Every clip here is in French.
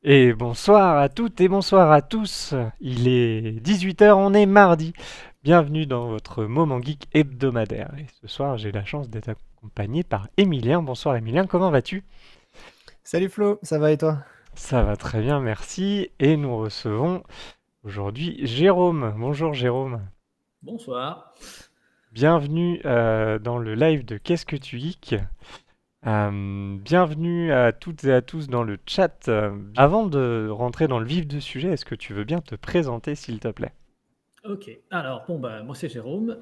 Et bonsoir à toutes et bonsoir à tous. Il est 18 h, on est mardi. Bienvenue dans votre Moment Geek hebdomadaire. Et ce soir, j'ai la chance d'être accompagné par Emilien. Bonsoir Emilien, comment vas-tu? Salut Flo, ça va et toi? Ça va très bien, merci. Et nous recevons aujourd'hui Jérôme. Bonjour Jérôme. Bonsoir. Bienvenue dans le live de Qu'est-ce que tu geeks? Bienvenue à toutes et à tous dans le chat. Avant de rentrer dans le vif du sujet, est-ce que tu veux bien te présenter s'il te plaît? Ok. Alors, bon, bah, moi c'est Jérôme.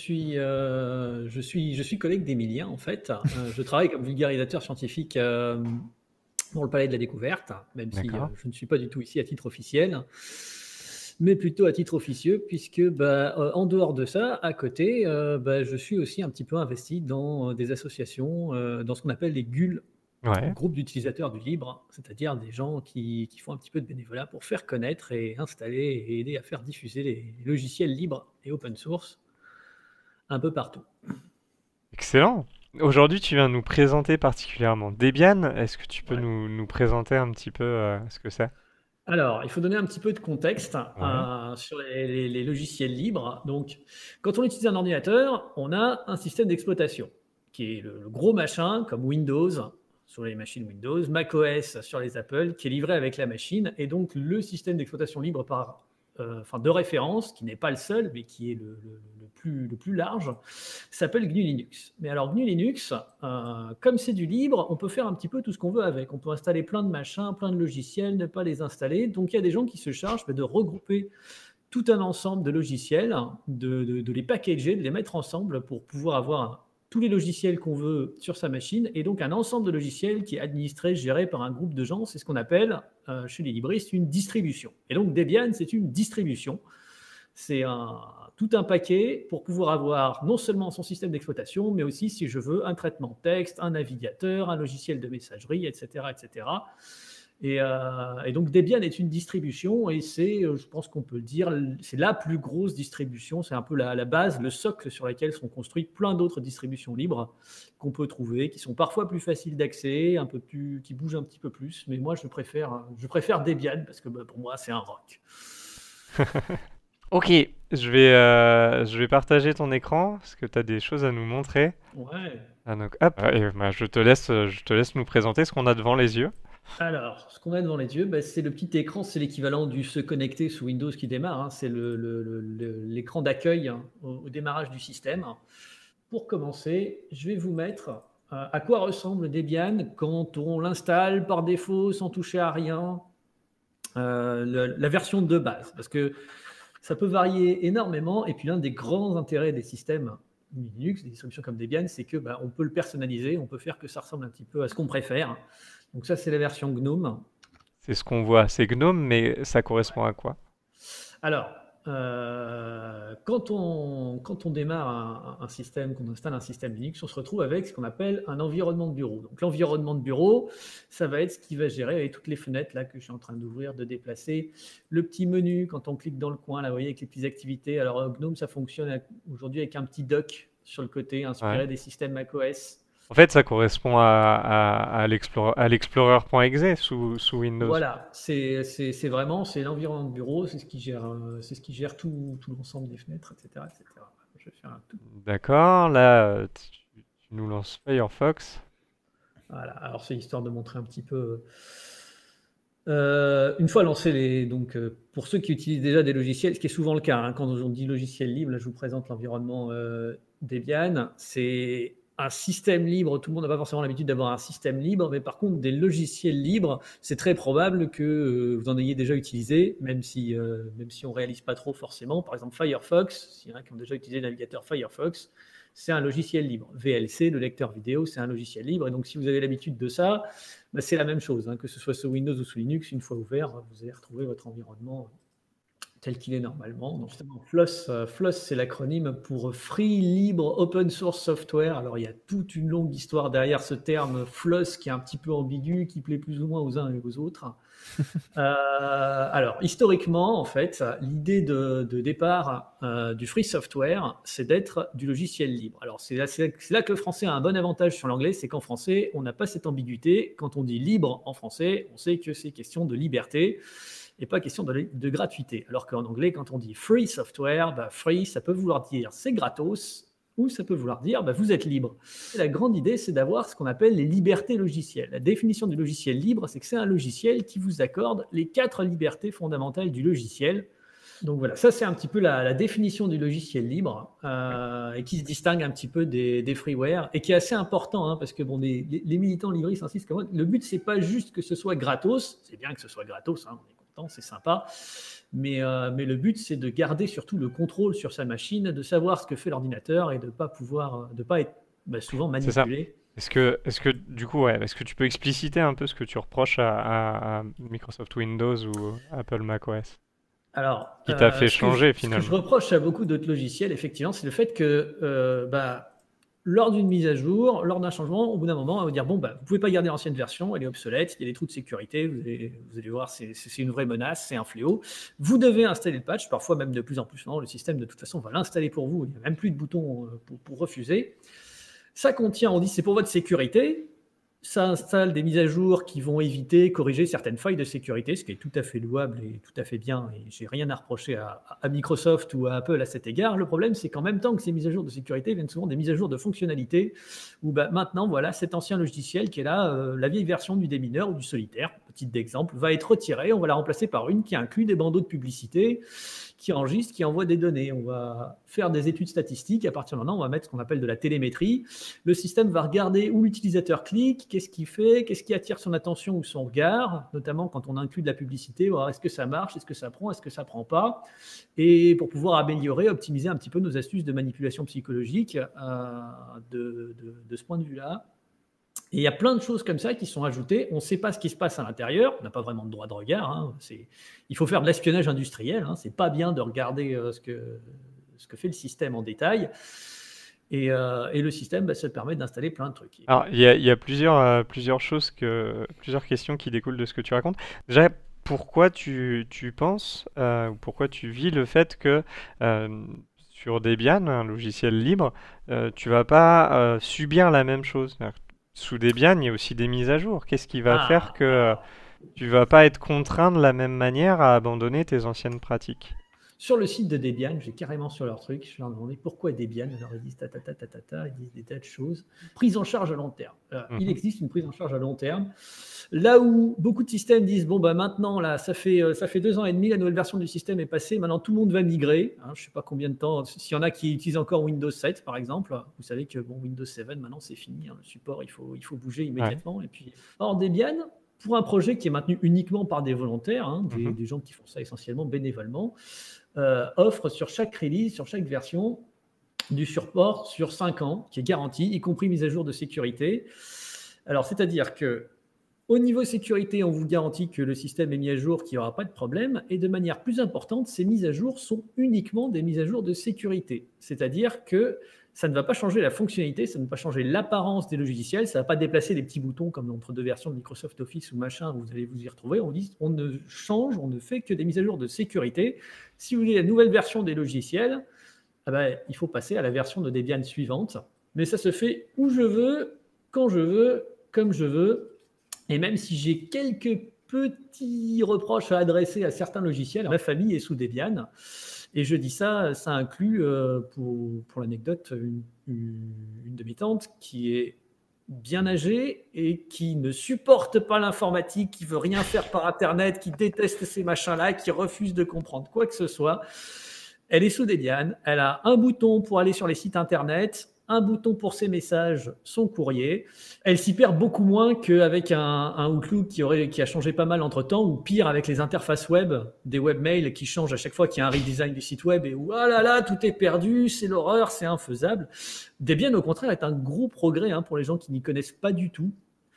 Je suis collègue d'Emilien en fait. Je travaille comme vulgarisateur scientifique pour le Palais de la Découverte, même si D'accord. je ne suis pas du tout ici à titre officiel, mais plutôt à titre officieux, puisque en dehors de ça, à côté, je suis aussi un petit peu investi dans des associations, dans ce qu'on appelle les GUL, Ouais. groupe d'utilisateurs du libre, c'est-à-dire des gens qui font un petit peu de bénévolat pour faire connaître et installer et aider à faire diffuser les logiciels libres et open source un peu partout. Excellent. Aujourd'hui, tu viens nous présenter particulièrement Debian. Est-ce que tu peux Ouais. nous présenter un petit peu ce que c'est? Alors, il faut donner un petit peu de contexte Ouais. sur les logiciels libres. Donc, quand on utilise un ordinateur, on a un système d'exploitation qui est le gros machin comme Windows sur les machines Windows, macOS sur les Apple, qui est livré avec la machine, et donc le système d'exploitation libre de référence, qui n'est pas le seul, mais qui est le plus large, s'appelle GNU Linux. Mais alors GNU Linux, comme c'est du libre, on peut faire un petit peu tout ce qu'on veut avec. On peut installer plein de machins, plein de logiciels, ne pas les installer. Donc il y a des gens qui se chargent de regrouper tout un ensemble de logiciels, de les packager, de les mettre ensemble pour pouvoir avoir tous les logiciels qu'on veut sur sa machine, et donc un ensemble de logiciels qui est administré, géré par un groupe de gens. C'est ce qu'on appelle chez les libristes une distribution. Et donc Debian, c'est une distribution. C'est tout un paquet pour pouvoir avoir non seulement son système d'exploitation, mais aussi, si je veux, un traitement de texte, un navigateur, un logiciel de messagerie, etc. etc. Et donc Debian est une distribution, et c'est, je pense qu'on peut le dire, c'est la plus grosse distribution. C'est un peu la base, le socle sur lequel sont construites plein d'autres distributions libres qu'on peut trouver, qui sont parfois plus faciles d'accès, un peu plus, qui bougent un petit peu plus. Mais moi, je préfère Debian parce que pour moi, c'est un rock. Ok, je vais partager ton écran parce que tu as des choses à nous montrer. Ouais. Ah, donc, hop, je te laisse nous présenter ce qu'on a devant les yeux. Alors, ce qu'on a devant les yeux, c'est le petit écran, c'est l'équivalent du se connecter sous Windows qui démarre, hein. C'est l'écran d'accueil, hein, au démarrage du système. Pour commencer, je vais vous mettre à quoi ressemble Debian quand on l'installe par défaut sans toucher à rien, la version de base, parce que ça peut varier énormément. Et puis l'un des grands intérêts des systèmes Linux, des distributions comme Debian, c'est que on peut le personnaliser, on peut faire que ça ressemble un petit peu à ce qu'on préfère. Donc ça, c'est la version GNOME. C'est ce qu'on voit, c'est Gnome, mais ça correspond à quoi? Alors, quand on démarre un système, qu'on installe un système Linux, on se retrouve avec ce qu'on appelle un environnement de bureau. Donc l'environnement de bureau, ça va être ce qui va gérer avec toutes les fenêtres là que je suis en train d'ouvrir, de déplacer. Le petit menu, quand on clique dans le coin, là, vous voyez, avec les petites activités. Alors GNOME, ça fonctionne aujourd'hui avec un petit dock sur le côté, Ouais. inspiré des systèmes macOS. En fait, ça correspond à l'Explorer.exe sous Windows. Voilà, c'est vraiment c'est l'environnement de bureau, c'est ce qui gère tout l'ensemble des fenêtres, etc., etc. Je vais faire un tout. D'accord, là, tu nous lances Firefox. Voilà, alors c'est histoire de montrer un petit peu. Une fois lancé pour ceux qui utilisent déjà des logiciels, ce qui est souvent le cas, hein, quand on dit logiciel libre, là je vous présente l'environnement Debian. C'est un système libre. Tout le monde n'a pas forcément l'habitude d'avoir un système libre, mais par contre des logiciels libres, c'est très probable que vous en ayez déjà utilisé, même si on réalise pas trop forcément. Par exemple Firefox, s'il y en a qui ont déjà utilisé le navigateur Firefox, c'est un logiciel libre. VLC, le lecteur vidéo, c'est un logiciel libre. Et donc si vous avez l'habitude de ça, c'est la même chose, hein, que ce soit sous Windows ou sous Linux. Une fois ouvert, vous allez retrouver votre environnement tel qu'il est normalement. Donc, justement, FLOSS, c'est l'acronyme pour Free, Libre, Open Source Software. Alors, il y a toute une longue histoire derrière ce terme FLOSS qui est un petit peu ambigu, qui plaît plus ou moins aux uns et aux autres. Alors, historiquement, en fait, l'idée de départ du free software, c'est d'être du logiciel libre. Alors, c'est là que le français a un bon avantage sur l'anglais, c'est qu'en français, on n'a pas cette ambiguïté. Quand on dit libre en français, on sait que c'est question de liberté et pas question de gratuité. Alors qu'en anglais, quand on dit free software, free, ça peut vouloir dire c'est gratos, ou ça peut vouloir dire vous êtes libre. Et la grande idée, c'est d'avoir ce qu'on appelle les libertés logicielles. La définition du logiciel libre, c'est que c'est un logiciel qui vous accorde les 4 libertés fondamentales du logiciel. Donc voilà, ça c'est un petit peu la définition du logiciel libre et qui se distingue un petit peu des freeware et qui est assez important parce que les militants libristes insistent que le but c'est pas juste que ce soit gratos, c'est bien que ce soit gratos, on est content, c'est sympa, mais le but c'est de garder surtout le contrôle sur sa machine, de savoir ce que fait l'ordinateur et de pas être souvent manipulé. Est-ce que du coup, est-ce que tu peux expliciter un peu ce que tu reproches à Microsoft Windows ou Apple macOS? Alors, qui t'a fait changer finalement. Ce que je reproche à beaucoup d'autres logiciels, effectivement, c'est le fait que lors d'une mise à jour, lors d'un changement, au bout d'un moment, on va vous dire vous pouvez pas garder l'ancienne version, elle est obsolète, il y a des trous de sécurité, vous allez voir, c'est une vraie menace, c'est un fléau. Vous devez installer le patch, parfois même de plus en plus. Non, le système de toute façon va l'installer pour vous, il n'y a même plus de bouton pour refuser. Ça contient, on dit c'est pour votre sécurité. Ça installe des mises à jour qui vont éviter, corriger certaines failles de sécurité, ce qui est tout à fait louable et tout à fait bien. Et j'ai rien à reprocher à Microsoft ou à Apple à cet égard. Le problème, c'est qu'en même temps que ces mises à jour de sécurité viennent souvent des mises à jour de fonctionnalité où maintenant, voilà, cet ancien logiciel qui est là, la vieille version du démineur ou du solitaire, petit exemple, va être retirée. On va la remplacer par une qui inclut des bandeaux de publicité, qui enregistre, qui envoie des données. On va faire des études statistiques. À partir de maintenant, on va mettre ce qu'on appelle de la télémétrie. Le système va regarder où l'utilisateur clique, qu'est-ce qu'il fait, qu'est-ce qui attire son attention ou son regard, notamment quand on inclut de la publicité. Voir est-ce que ça marche, est-ce que ça prend, est-ce que ça prend pas. Et pour pouvoir améliorer, optimiser un petit peu nos astuces de manipulation psychologique de ce point de vue-là. Et il y a plein de choses comme ça qui sont ajoutées. On ne sait pas ce qui se passe à l'intérieur. On n'a pas vraiment de droit de regard. Il faut faire de l'espionnage industriel. Ce n'est pas bien de regarder ce que fait le système en détail. Et le système se permet d'installer plein de trucs. Alors, il y a plusieurs questions qui découlent de ce que tu racontes. Déjà, pourquoi tu penses, ou pourquoi tu vis le fait que sur Debian, un logiciel libre, tu vas pas subir la même chose? Sous Debian, il y a aussi des mises à jour. Qu'est-ce qui va faire que tu vas pas être contraint de la même manière à abandonner tes anciennes pratiques? Sur le site de Debian, j'ai carrément sur leur truc, je leur ai demandé pourquoi Debian. Alors ils disent ils disent des tas de choses. Prise en charge à long terme. Il existe une prise en charge à long terme. Là où beaucoup de systèmes disent maintenant là, ça fait 2 ans et demi, la nouvelle version du système est passée, maintenant tout le monde va migrer. Je ne sais pas combien de temps. S'il y en a qui utilisent encore Windows 7 par exemple, vous savez que Windows 7 maintenant c'est fini, le support il faut bouger immédiatement. Ouais. Et puis, or Debian, pour un projet qui est maintenu uniquement par des volontaires, des gens qui font ça essentiellement bénévolement, offre sur chaque release, sur chaque version, du support sur 5 ans, qui est garanti, y compris mise à jour de sécurité. Alors, c'est-à-dire que au niveau sécurité, on vous garantit que le système est mis à jour, qu'il n'y aura pas de problème. Et de manière plus importante, ces mises à jour sont uniquement des mises à jour de sécurité. C'est-à-dire que ça ne va pas changer la fonctionnalité, ça ne va pas changer l'apparence des logiciels, ça ne va pas déplacer les petits boutons comme entre 2 versions de Microsoft Office ou machin, où vous allez vous y retrouver. On dit, on ne change, on ne fait que des mises à jour de sécurité. Si vous voulez la nouvelle version des logiciels, il faut passer à la version de Debian suivante. Mais ça se fait où je veux, quand je veux, comme je veux. Et même si j'ai quelques petits reproches à adresser à certains logiciels, ma famille est sous Debian. Et je dis ça inclut, pour l'anecdote, une de mes tantes qui est bien âgée et qui ne supporte pas l'informatique, qui veut rien faire par Internet, qui déteste ces machins-là, qui refuse de comprendre quoi que ce soit. Elle est sous Debian, elle a un bouton pour aller sur les sites Internet, un bouton pour ses messages, son courrier. Elle s'y perd beaucoup moins qu'avec un Outlook qui a changé pas mal entre-temps, ou pire avec les interfaces web, des webmails qui changent à chaque fois qu'il y a un redesign du site web et où ah là là, tout est perdu, c'est l'horreur, c'est infaisable. Debian, au contraire, est un gros progrès pour les gens qui n'y connaissent pas du tout.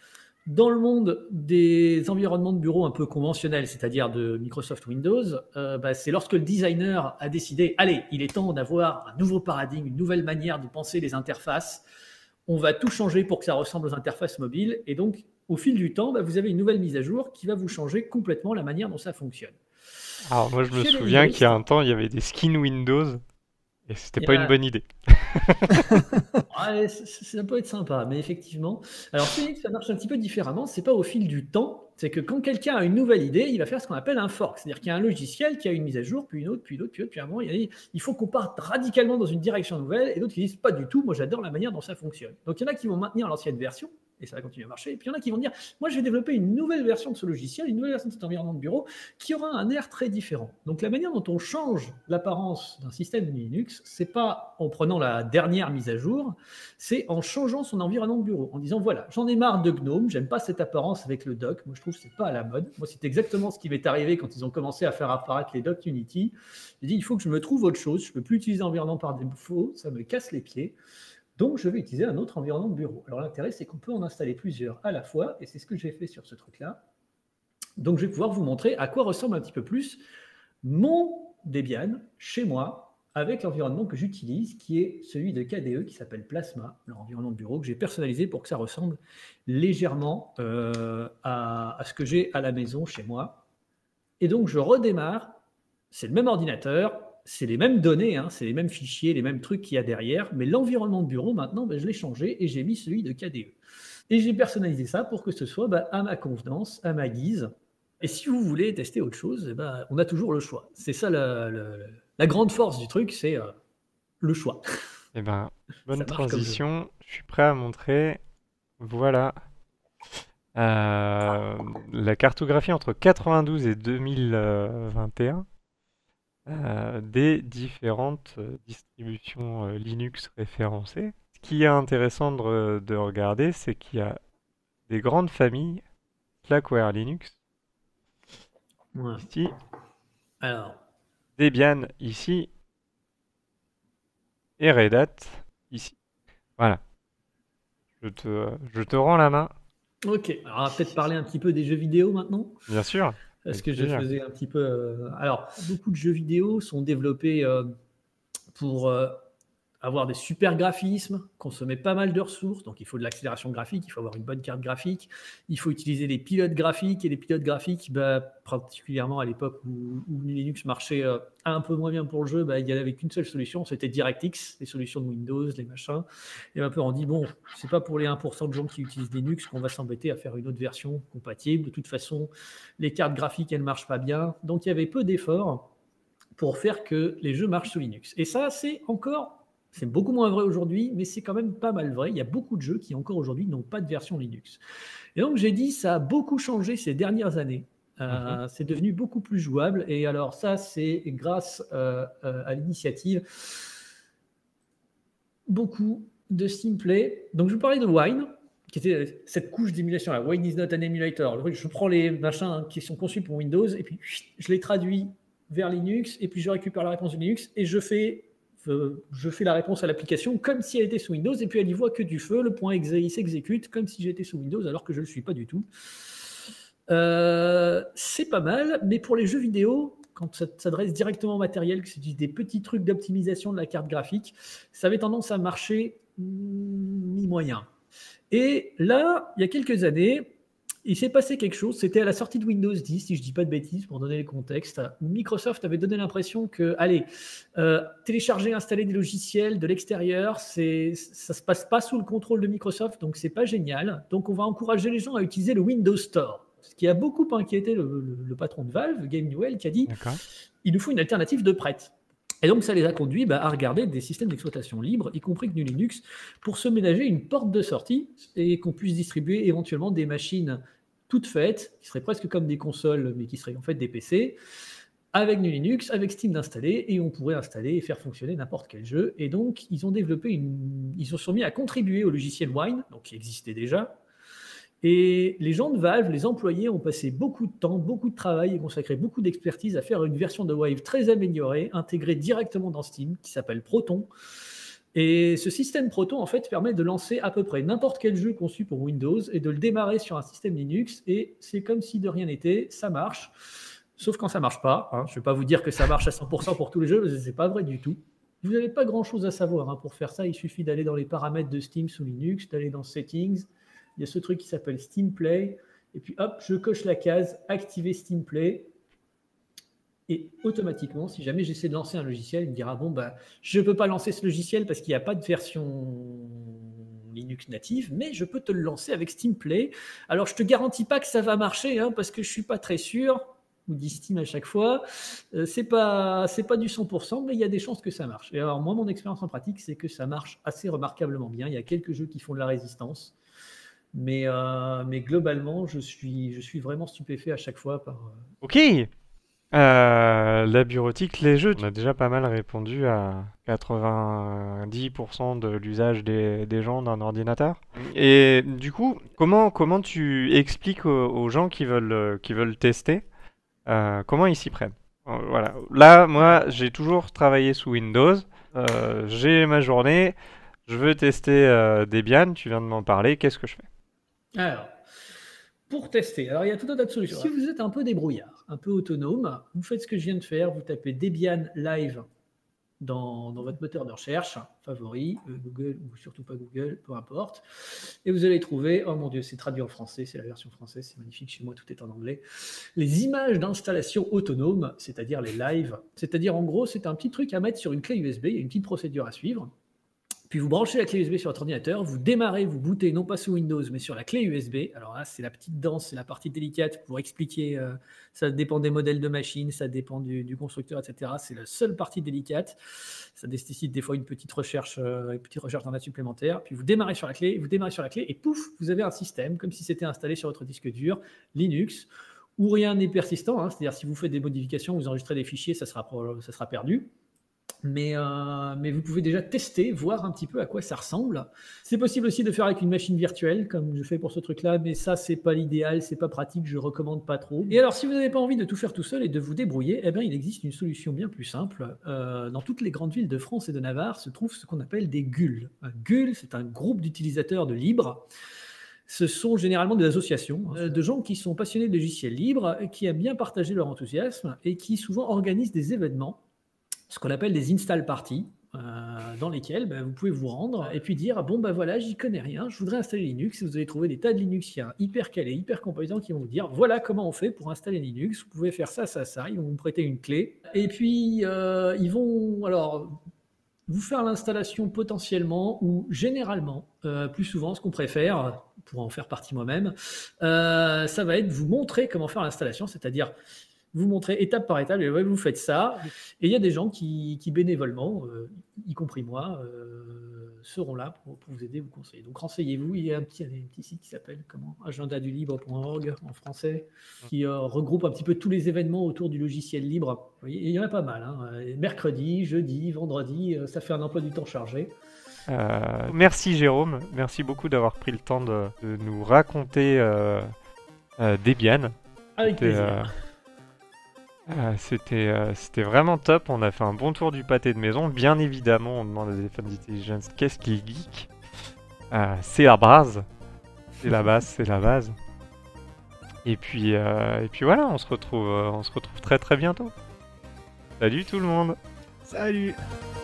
Dans le monde des environnements de bureau un peu conventionnels, c'est-à-dire de Microsoft Windows, c'est lorsque le designer a décidé, allez, il est temps d'avoir un nouveau paradigme, une nouvelle manière de penser les interfaces. On va tout changer pour que ça ressemble aux interfaces mobiles. Et donc, au fil du temps, vous avez une nouvelle mise à jour qui va vous changer complètement la manière dont ça fonctionne. Alors moi je me Chez les souviens qu'il y a libristes, un temps il y avait des skins Windows et c'était il y pas une a bonne idée. Ouais, ça peut être sympa, mais effectivement. Alors, chez Linux, ça marche un petit peu différemment. C'est pas au fil du temps. C'est que quand quelqu'un a une nouvelle idée, il va faire ce qu'on appelle un fork. C'est-à-dire qu'il y a un logiciel qui a une mise à jour, puis une autre, puis l'autre, puis l'autre, puis à un moment, il faut qu'on parte radicalement dans une direction nouvelle, et d'autres qui disent pas du tout. Moi, j'adore la manière dont ça fonctionne. Donc, il y en a qui vont maintenir l'ancienne version, et ça va continuer à marcher. Et puis, il y en a qui vont dire, moi, je vais développer une nouvelle version de ce logiciel, une nouvelle version de cet environnement de bureau, qui aura un air très différent. Donc, la manière dont on change l'apparence d'un système Linux, c'est pas en prenant la dernière mise à jour, c'est en changeant son environnement de bureau, en disant voilà, j'en ai marre de GNOME, j'aime pas cette apparence avec le dock, moi je trouve que c'est pas à la mode. Moi c'est exactement ce qui m'est arrivé quand ils ont commencé à faire apparaître les docks Unity. J'ai dit il faut que je me trouve autre chose, je peux plus utiliser l'environnement par défaut, ça me casse les pieds. Donc je vais utiliser un autre environnement de bureau. Alors l'intérêt c'est qu'on peut en installer plusieurs à la fois, et c'est ce que j'ai fait sur ce truc-là. Donc je vais pouvoir vous montrer à quoi ressemble un petit peu plus mon Debian chez moi, avec l'environnement que j'utilise, qui est celui de KDE, qui s'appelle Plasma, leur environnement de bureau que j'ai personnalisé pour que ça ressemble légèrement à ce que j'ai à la maison chez moi. Et donc, je redémarre, c'est le même ordinateur, c'est les mêmes données, c'est les mêmes fichiers, les mêmes trucs qu'il y a derrière, mais l'environnement de bureau, maintenant, je l'ai changé et j'ai mis celui de KDE. Et j'ai personnalisé ça pour que ce soit à ma convenance, à ma guise. Et si vous voulez tester autre chose, on a toujours le choix. C'est ça la grande force du truc, c'est le choix. Eh ben, bonne Ça marche comme transition, je suis prêt à montrer, voilà, la cartographie entre 92 et 2021 des différentes distributions Linux référencées. Ce qui est intéressant de regarder, c'est qu'il y a des grandes familles, Slackware Linux, Ouais. ici, Alors, Debian, ici, et Red Hat, ici. Voilà. Je te rends la main, ok. Alors, on va peut-être parler un petit peu des jeux vidéo maintenant. bien sûr. Parce Avec que je plaisir. faisais un petit peu. Alors, beaucoup de jeux vidéo sont développés pour avoir des super graphismes, consommer pas mal de ressources, donc il faut de l'accélération graphique, il faut avoir une bonne carte graphique, il faut utiliser des pilotes graphiques, et les pilotes graphiques, particulièrement à l'époque où Linux marchait un peu moins bien pour le jeu, il n'y avait qu'une seule solution, c'était DirectX, les solutions de Windows, les machins, et un peu on dit, bon, c'est pas pour les 1% de gens qui utilisent Linux qu'on va s'embêter à faire une autre version compatible, de toute façon, les cartes graphiques, elles ne marchent pas bien, donc il y avait peu d'efforts pour faire que les jeux marchent sous Linux. Et ça, c'est beaucoup moins vrai aujourd'hui, mais c'est quand même pas mal vrai. Il y a beaucoup de jeux qui, encore aujourd'hui, n'ont pas de version Linux. Et donc, j'ai dit, ça a beaucoup changé ces dernières années. C'est devenu beaucoup plus jouable. Et alors, ça, c'est grâce à l'initiative beaucoup de Steamplay. Donc, je vous parlais de Wine, qui était cette couche d'émulation là. Wine is not an emulator. Je prends les machins qui sont conçus pour Windows et puis je les traduis vers Linux et puis je récupère la réponse de Linux et je fais la réponse à l'application comme si elle était sous Windows et puis elle y voit que du feu, le point exe il s'exécute comme si j'étais sous Windows alors que je ne le suis pas du tout. C'est pas mal, mais pour les jeux vidéo, quand ça s'adresse directement au matériel, que c'est des petits trucs d'optimisation de la carte graphique, ça avait tendance à marcher mi-moyen. Et là, il y a quelques années, il s'est passé quelque chose. C'était à la sortie de Windows 10, si je ne dis pas de bêtises, pour donner le contexte, où Microsoft avait donné l'impression que, allez, télécharger, installer des logiciels de l'extérieur, ça ne se passe pas sous le contrôle de Microsoft, donc c'est pas génial. Donc on va encourager les gens à utiliser le Windows Store. Ce qui a beaucoup inquiété le patron de Valve, Gabe Newell, qui a dit il nous faut une alternative de prête. Et donc, ça les a conduits à regarder des systèmes d'exploitation libres, y compris GNU Linux, pour se ménager une porte de sortie et qu'on puisse distribuer éventuellement des machines toutes faites, qui seraient presque comme des consoles, mais qui seraient en fait des PC, avec GNU Linux, avec Steam d'installer, et on pourrait installer et faire fonctionner n'importe quel jeu. Et donc, ils se sont mis à contribuer au logiciel Wine, donc qui existait déjà. Et les gens de Valve, les employés, ont passé beaucoup de temps, beaucoup de travail et consacré beaucoup d'expertise à faire une version de Wave très améliorée, intégrée directement dans Steam, qui s'appelle Proton, Et ce système Proton, en fait, permet de lancer à peu près n'importe quel jeu conçu pour Windows et de le démarrer sur un système Linux. Et c'est comme si de rien n'était, ça marche. Sauf quand ça marche pas. Je ne vais pas vous dire que ça marche à 100% pour tous les jeux, parce que ce n'est pas vrai du tout. Vous n'avez pas grand-chose à savoir pour faire ça. Il suffit d'aller dans les paramètres de Steam sous Linux, d'aller dans Settings. Il y a ce truc qui s'appelle Steam Play. Et puis hop, je coche la case Activer Steam Play. Et automatiquement, si jamais j'essaie de lancer un logiciel, il me dira bon, je ne peux pas lancer ce logiciel parce qu'il n'y a pas de version Linux native, mais je peux te le lancer avec Steam Play. Alors, je ne te garantis pas que ça va marcher parce que je ne suis pas très sûr, ou dit Steam à chaque fois. C'est pas du 100%, mais il y a des chances que ça marche. Et alors, moi, mon expérience en pratique, c'est que ça marche assez remarquablement bien. Il y a quelques jeux qui font de la résistance. Mais globalement, je suis vraiment stupéfait à chaque fois par... Ok. La bureautique, les jeux, on a déjà pas mal répondu à 90% de l'usage des gens d'un ordinateur. Et du coup, comment tu expliques aux gens qui veulent tester, comment ils s'y prennent? Voilà. Là, moi, j'ai toujours travaillé sous Windows. J'ai ma journée. Je veux tester Debian. Tu viens de m'en parler. Qu'est-ce que je fais? Alors, pour tester, alors il y a tout un tas de solutions. Si vous êtes un peu débrouillard, un peu autonome, vous faites ce que je viens de faire, vous tapez Debian Live dans votre moteur de recherche, favori, Google ou surtout pas Google, peu importe, et vous allez trouver, oh mon Dieu, c'est traduit en français, c'est la version française, c'est magnifique, chez moi tout est en anglais, les images d'installation autonome, c'est-à-dire les lives, c'est-à-dire en gros, c'est un petit truc à mettre sur une clé USB, il y a une petite procédure à suivre. Puis vous branchez la clé USB sur votre ordinateur, vous démarrez, vous bootez non pas sous Windows, mais sur la clé USB. Alors là, c'est la petite danse, c'est la partie délicate pour expliquer. Ça dépend des modèles de machines, ça dépend du constructeur, etc. C'est la seule partie délicate. Ça nécessite des fois une petite recherche en date supplémentaire. Puis vous démarrez sur la clé, et pouf, vous avez un système, comme si c'était installé sur votre disque dur, Linux, où rien n'est persistant. C'est-à-dire si vous faites des modifications, vous enregistrez des fichiers, ça sera perdu. Mais vous pouvez déjà tester, voir un petit peu à quoi ça ressemble. C'est possible aussi de faire avec une machine virtuelle, comme je fais pour ce truc-là, mais ça, c'est pas l'idéal, c'est pas pratique, je recommande pas trop. Et alors, si vous n'avez pas envie de tout faire tout seul et de vous débrouiller, eh bien, il existe une solution bien plus simple. Dans toutes les grandes villes de France et de Navarre se trouvent ce qu'on appelle des GUL. Un GUL, c'est un groupe d'utilisateurs de libre. Ce sont généralement des associations de gens qui sont passionnés de logiciels libres, qui aiment bien partager leur enthousiasme et qui souvent organisent des événements, ce qu'on appelle des install parties, dans lesquels vous pouvez vous rendre et puis dire bon voilà, j'y connais rien, je voudrais installer Linux. Et vous allez trouver des tas de Linuxiens hyper calés, hyper compétents qui vont vous dire voilà comment on fait pour installer Linux, vous pouvez faire ça, ils vont vous prêter une clé et puis ils vont alors vous faire l'installation potentiellement ou généralement, plus souvent ce qu'on préfère, pour en faire partie moi-même, ça va être vous montrer comment faire l'installation, c'est-à-dire vous montrer étape par étape, et ouais, vous faites ça. Et il y a des gens qui bénévolement, y compris moi, seront là pour vous aider, vous conseiller. Donc renseignez-vous, il y a un petit site qui s'appelle agendadulibre.org en français, qui regroupe un petit peu tous les événements autour du logiciel libre. Vous voyez, il y en a pas mal. Mercredi, jeudi, vendredi, ça fait un emploi du temps chargé. Merci Jérôme, merci beaucoup d'avoir pris le temps de nous raconter Debian. Avec plaisir. C'était vraiment top, on a fait un bon tour du pâté de maison. Bien évidemment, on demande à Defense Intelligence qu'est-ce qu'il geek. C'est la base. C'est la base. Et puis voilà, on se retrouve très très bientôt. Salut tout le monde. Salut.